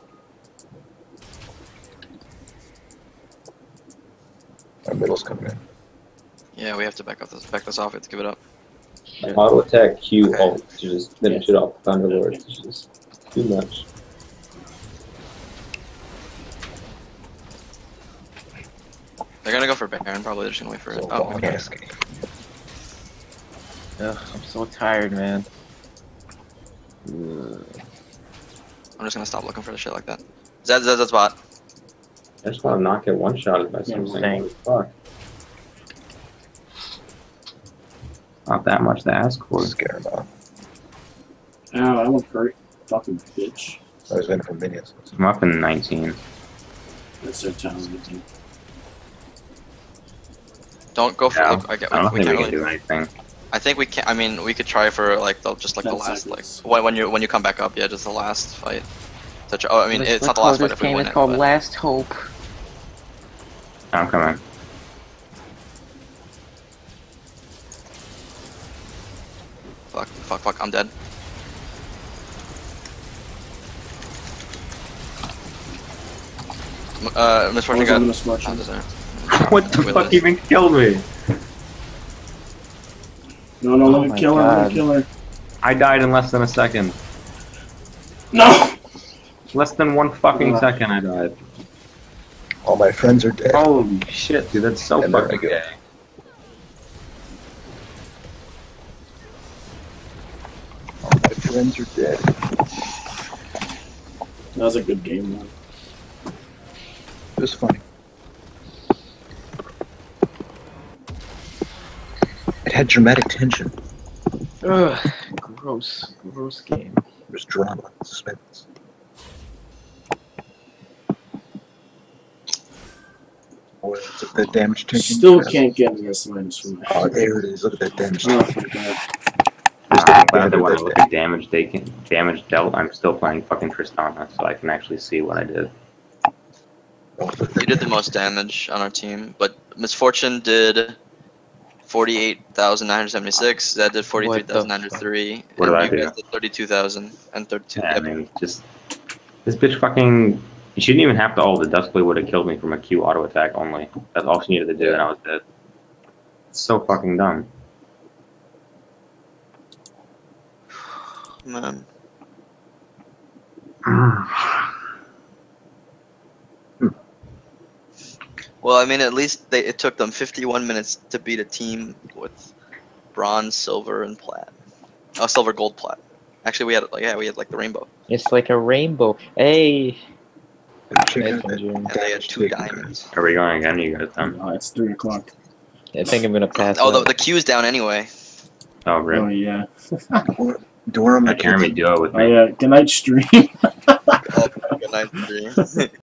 Our middle's coming in. Yeah, we have to back this off. We have to give it up. Auto attack Q Okay. ult to just finish it off Thunderlord. It's just too much. They're gonna go for Baron. Probably they're just gonna wait for it. So Oh, long okay. ass game. Ugh, I'm so tired, man. I'm just gonna stop looking for the shit like that. Zed's bot. I just want to not get one shotted by something. same. Holy fuck. Not that much to ask for. Scare him off. Ow, that one hurt. Fucking bitch. I was waiting for minions. I'm up in 19. That's so talented. Don't go for. Yeah. Like, I don't we think we can't can really. do anything. I think we can. I mean, we could try for like the just like the 10 last like seconds. when you come back up. Yeah, just the last fight. Oh, I mean, Let's it's not the last record fight if this we game win is it. called But Last Hope. I'm coming. fuck, I'm dead. Misfortune Always got. on the Oh, Misfortune. there's there. What the We fuck lose. even killed me? No, let Oh me my kill her, let God. me kill her. I died in less than a second. No! Less than 1 fucking Uh. second I died. All my friends are dead. Holy shit, dude, that's so And there fucking I go. gay. All my friends are dead. That was a good game, man. It was funny. It had dramatic tension. Ugh, gross game. There's drama, suspense. Oh, look at that damage taken. Still can't get an S minus from that. Oh, there it is. Look at that damage Oh, taken. my God. Just I'm taking glad that damage when I that look at damage dealt, I'm still playing fucking Tristana, so I can actually see what I did. Oh, look at You did that the most damage on our team, but Misfortune did 48,976. Zed did 43,903. What did I and you do? guys did 32,000 and 32. Yeah, I Yep. mean, just this bitch fucking. You shouldn't even have to ult. The Duskblade would have killed me from a Q auto attack only. That's all she needed to do, and I was dead. It's so fucking dumb. Man. Well, I mean, at least it took them 51 minutes to beat a team with bronze, silver, and plat. Oh, silver, gold, plat. Actually, we had like the rainbow, It's like a rainbow. Hey! Check Nice out one, that June. and they had 2 taken. diamonds. Are we going again? You guys done? It's 3 o'clock. I think I'm gonna pass. Oh, out. the queue's down anyway. Oh, Oh really? yeah. Dora, my Jeremy, duo with Oh me. yeah. Good night, stream. Oh, good night, stream.